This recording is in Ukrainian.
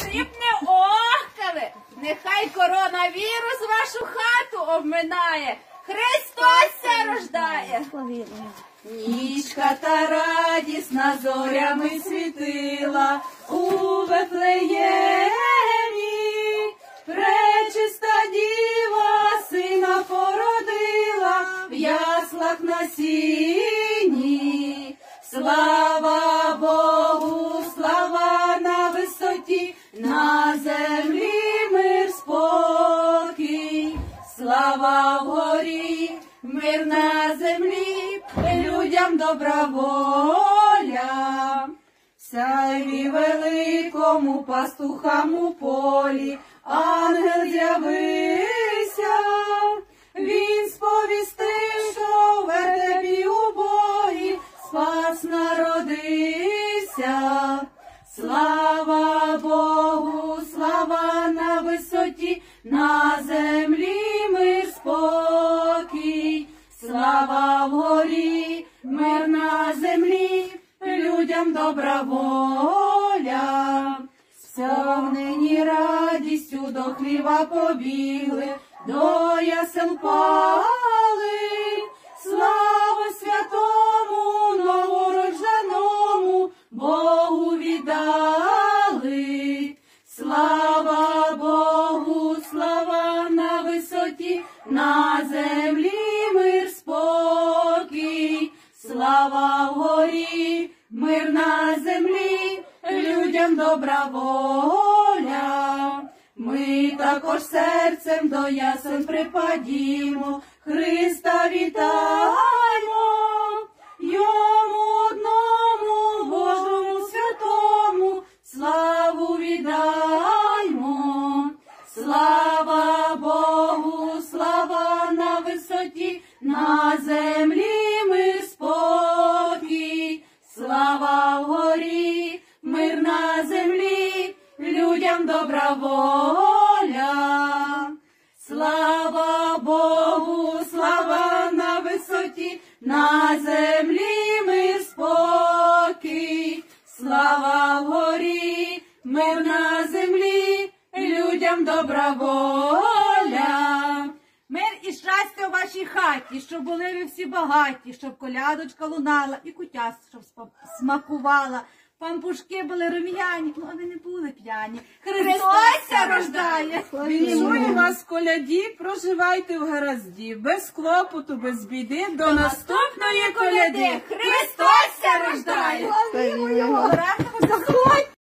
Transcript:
щоб не охкали. Нехай коронавірус вашу хату обминає. Христос ся рождає. Нічка та радісна зорями світила у Вифлеємі. Пречиста діва сина породила в яслах на сіні. Слава Богу, слава на висоті, на землі мир спокій. Слава вгорі, мир на землі, людям добра воля. Сяйві великому пастухам у полі ангел з'явився. Він сповістив, що в вертепі убогій спас народився. Слава Богу, слава на висоті, на землі мир спокій. Слава вгорі, мир на землі, людям добра воля. Сповнені радістю до хліва побігли, до ясел пали. Слава святому новородженому Богу віддали. Слава Богу, слава на висоті, на землі мир спокій. Слава вгорі, мир на землі, людям добра воля. Ми також серцем до ясен припадімо, Христа вітаймо. Йому одному, Божому святому, славу віддаймо. Слава Богу, слава на висоті, на землі мир спокій. Слава вгорі, мир на землі, людям добра воля. Слава Богу, слава на висоті, на землі мир спокій. Слава вгорі, мир на землі, людям добра воля. Мир і щастя у вашій хаті, щоб були ви всі багаті, щоб колядочка лунала і кутя, щоб смакувала. Пампушки були рум'яні, вони не були п'яні. Христос ся рождає! Віншую вас, коляді, проживайте в гаразді, без клопоту, без біди, до наступної коляди. Христос ся рождає! Заходь!